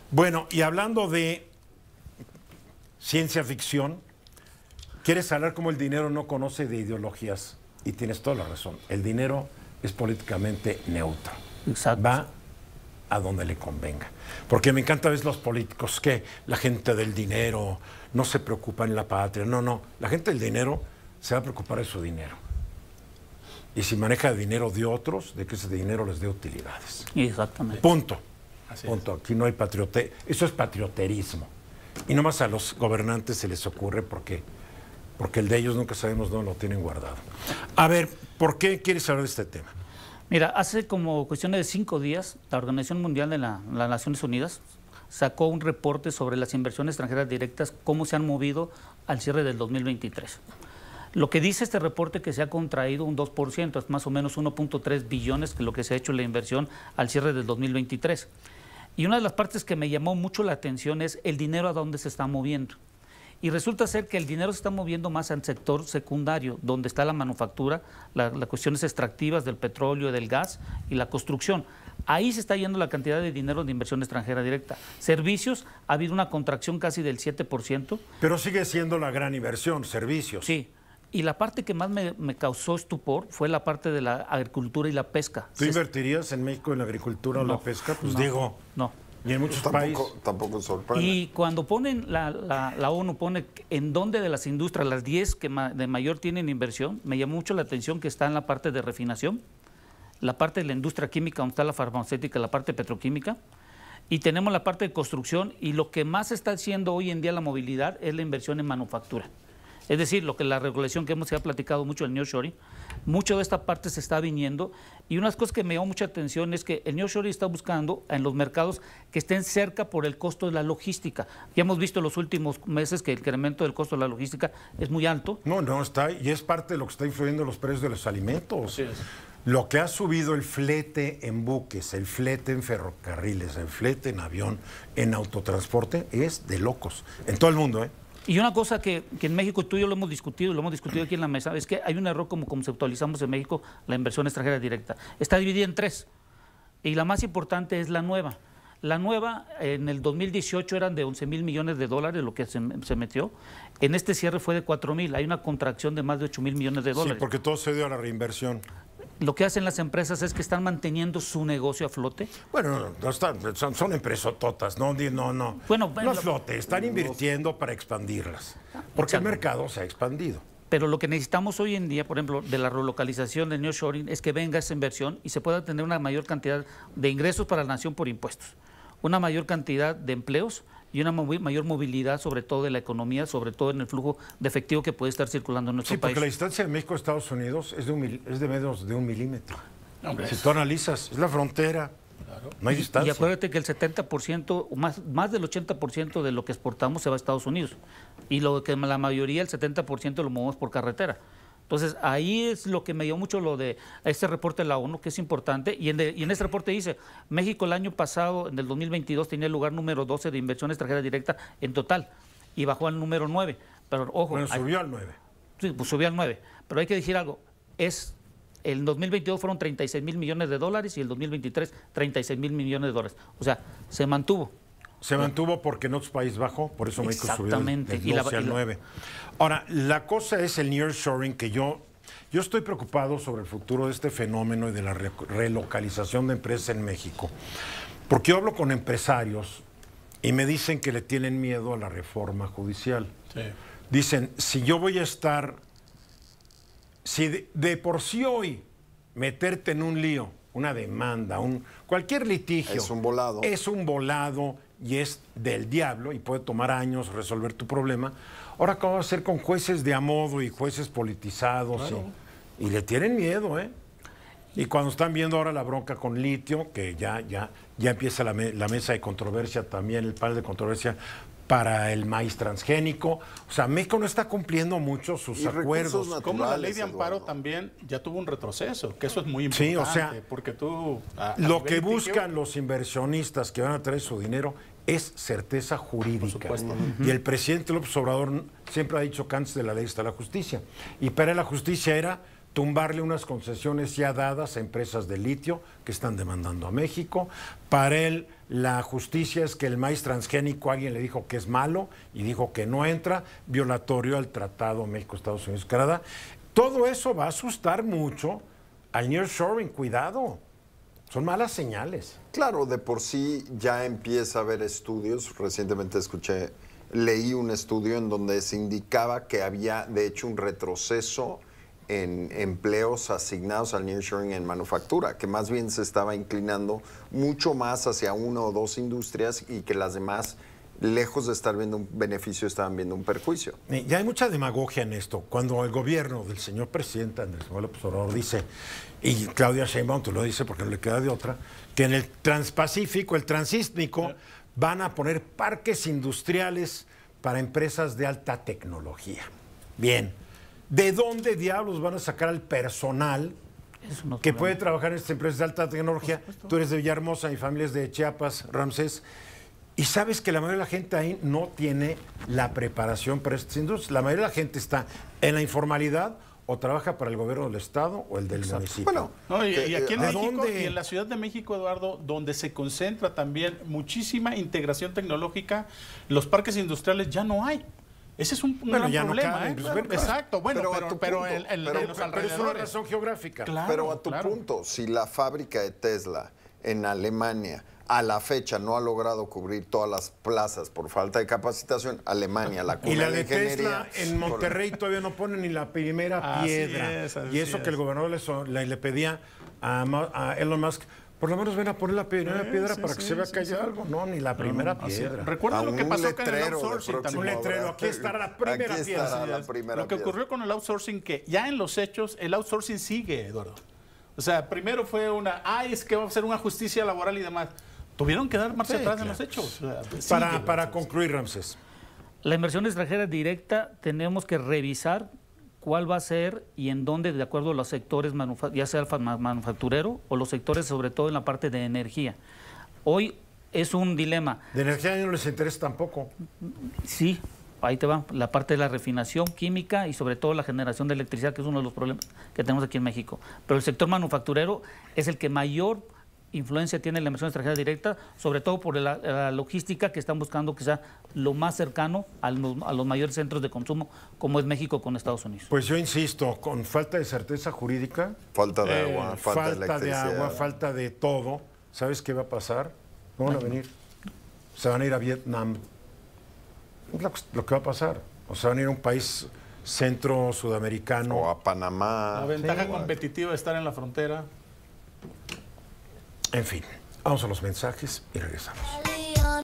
Bueno, y hablando de ciencia ficción, quieres hablar cómo el dinero no conoce de ideologías. Y tienes toda la razón. El dinero es políticamente neutro. Exacto. Va a donde le convenga. Porque me encanta ver los políticos que la gente del dinero no se preocupa en la patria. No, no. La gente del dinero se va a preocupar de su dinero. Y si maneja el dinero de otros, de que ese dinero les dé utilidades. Exactamente. Punto. Así Punto. Aquí no hay patriote. Eso es patrioterismo. Y nomás a los gobernantes se les ocurre porque el de ellos nunca sabemos dónde lo tienen guardado. A ver, ¿por qué quieres hablar de este tema? Mira, hace como cuestiones de 5 días, la Organización Mundial de las Naciones Unidas sacó un reporte sobre las inversiones extranjeras directas, cómo se han movido al cierre del 2023. Lo que dice este reporte que se ha contraído un 2%, es más o menos 1.3 billones, que es lo que se ha hecho en la inversión al cierre del 2023. Y una de las partes que me llamó mucho la atención es el dinero a dónde se está moviendo. Y resulta ser que el dinero se está moviendo más al sector secundario, donde está la manufactura, las cuestiones extractivas del petróleo, del gas y la construcción. Ahí se está yendo la cantidad de dinero de inversión extranjera directa. Servicios, ha habido una contracción casi del 7%. Pero sigue siendo la gran inversión, servicios. Sí. Y la parte que más me causó estupor fue la parte de la agricultura y la pesca. ¿Tú invertirías en México en la agricultura o la pesca? Pues no, digo, no. Y en muchos países. Tampoco sorprende. Y cuando ponen, la ONU pone en dónde de las industrias, las 10 que de mayor tienen inversión, me llamó mucho la atención que está en la parte de refinación, la parte de la industria química, donde está la farmacéutica, la parte petroquímica, y tenemos la parte de construcción, y lo que más está haciendo hoy en día la movilidad es la inversión en manufactura. Es decir, lo que la regulación que se ha platicado mucho, el nearshoring, mucho de esta parte se está viniendo, y unas cosas que me llamó mucha atención es que el nearshoring está buscando en los mercados que estén cerca por el costo de la logística. Ya hemos visto en los últimos meses que el incremento del costo de la logística es muy alto. No, no está, y es parte de lo que está influyendo en los precios de los alimentos. Así es. Lo que ha subido el flete en buques, el flete en ferrocarriles, el flete en avión, en autotransporte, es de locos. En todo el mundo, ¿eh? Y una cosa que en México tú y yo lo hemos discutido aquí en la mesa, es que hay un error como conceptualizamos en México la inversión extranjera directa. Está dividida en 3, y la más importante es la nueva. La nueva, en el 2018 eran de 11,000 millones de dólares lo que se metió. En este cierre fue de 4,000, hay una contracción de más de 8,000 millones de dólares. Sí, porque todo se dio a la reinversión. Lo que hacen las empresas es que están manteniendo su negocio a flote. Bueno, no están, son empresototas, no. Bueno, no es flote, están invirtiendo para expandirlas, porque el mercado se ha expandido. Pero lo que necesitamos hoy en día, por ejemplo, de la relocalización del nearshoring, es que venga esa inversión y se pueda tener una mayor cantidad de ingresos para la nación por impuestos, una mayor cantidad de empleos y una mayor movilidad, sobre todo de la economía, sobre todo en el flujo de efectivo que puede estar circulando en nuestro país. Sí, porque la distancia de México a Estados Unidos es de menos de 1 milímetro. Hombre, si tú analizas, es la frontera, claro. No hay distancia. Y acuérdate que el 70%, más del 80% de lo que exportamos se va a Estados Unidos. Y lo que la mayoría, el 70%, lo movemos por carretera. Entonces, ahí es lo que me dio mucho lo de este reporte de la ONU, que es importante, y en este reporte dice, México el año pasado, en el 2022, tenía el lugar número 12 de inversión extranjera directa en total, y bajó al número 9. Pero ojo, bueno, subió al 9. Sí, pues subió al 9, pero hay que decir algo, el 2022 fueron 36,000 millones de dólares y el 2023 36,000 millones de dólares. O sea, se mantuvo. Se mantuvo porque en otros países bajó, por eso México subió del 12 al 9. Ahora, la cosa es el nearshoring, que yo estoy preocupado sobre el futuro de este fenómeno y de la relocalización de empresas en México. Porque yo hablo con empresarios y me dicen que le tienen miedo a la reforma judicial. Sí. Dicen, si yo voy a estar, si de por sí hoy meterte en un lío, una demanda, cualquier litigio. Es un volado. Es un volado y es del diablo y puede tomar años resolver tu problema. Ahora, ¿cómo va a ser con jueces de a modo y jueces politizados? Claro. Y le tienen miedo, ¿eh? Y cuando están viendo ahora la bronca con litio, que ya empieza la mesa de controversia también, el panel de controversia para el maíz transgénico. O sea, México no está cumpliendo mucho sus acuerdos. Como la ley de amparo también ya tuvo un retroceso, que eso es muy importante. Sí, o sea, porque tú... lo que buscan los inversionistas que van a traer su dinero es certeza jurídica. Y el presidente López Obrador siempre ha dicho que antes de la ley está la justicia. Y para la justicia era tumbarle unas concesiones ya dadas a empresas de litio que están demandando a México. Para él, la justicia es que el maíz transgénico, alguien le dijo que es malo y dijo que no entra, violatorio al Tratado México, Estados Unidos, Canadá. Todo eso va a asustar mucho al nearshoring. Cuidado, son malas señales. Claro, de por sí ya empieza a haber estudios. Recientemente leí un estudio en donde se indicaba que había, de hecho, un retroceso en empleos asignados al nearshoring en manufactura, que más bien se estaba inclinando mucho más hacia una o dos industrias y que las demás, lejos de estar viendo un beneficio, estaban viendo un perjuicio. Ya hay mucha demagogia en esto. Cuando el gobierno del señor presidente Andrés Manuel López Obrador dice, y Claudia Sheinbaum lo dice porque no le queda de otra, que en el Transpacífico, el Transístmico, van a poner parques industriales para empresas de alta tecnología. Bien, ¿de dónde diablos van a sacar al personal que puede trabajar en estas empresas de alta tecnología? Tú eres de Villahermosa, mi familia es de Chiapas, Ramsés. Y sabes que la mayoría de la gente ahí no tiene la preparación para estas industrias. La mayoría de la gente está en la informalidad o trabaja para el gobierno del Estado o el del municipio. Bueno, no, y aquí en México y en la Ciudad de México, Eduardo, donde se concentra también muchísima integración tecnológica, los parques industriales ya no hay. Ese es un gran problema. Exacto, bueno, pero es una razón geográfica. Claro, pero a tu punto, si la fábrica de Tesla en Alemania a la fecha no ha logrado cubrir todas las plazas por falta de capacitación, Alemania, la cuna y la de Tesla en Monterrey todavía no pone ni la primera piedra. Y eso que el gobernador le pedía a Elon Musk, por lo menos ven a poner la primera piedra para que se vea que hay algo. No, ni la primera piedra. Recuerda lo que pasó con el outsourcing. Un letrero, aquí estará la primera piedra. Lo que ocurrió con el outsourcing, que ya en los hechos, el outsourcing sigue, Eduardo. O sea, primero fue es que va a ser una justicia laboral y demás. Tuvieron que dar marcha atrás en los hechos. O sea, para concluir, Ramsés. La inversión extranjera directa tenemos que revisar cuál va a ser y en dónde, de acuerdo a los sectores, ya sea el manufacturero o los sectores, sobre todo en la parte de energía. Hoy es un dilema. De energía no les interesa tampoco. Sí, ahí te va. La parte de la refinación química y sobre todo la generación de electricidad, que es uno de los problemas que tenemos aquí en México. Pero el sector manufacturero es el que mayor influencia tiene la inversión extranjera directa, sobre todo por la logística que están buscando que sea lo más cercano a los mayores centros de consumo, como es México con Estados Unidos. Pues yo insisto, con falta de certeza jurídica, falta de agua, falta de agua, falta de todo, ¿sabes qué va a pasar? No van a venir. Se van a ir a Vietnam. Es lo que va a pasar. O se van a ir a un país centro sudamericano. O a Panamá. La ventaja competitiva de estar en la frontera. En fin, vamos a los mensajes y regresamos.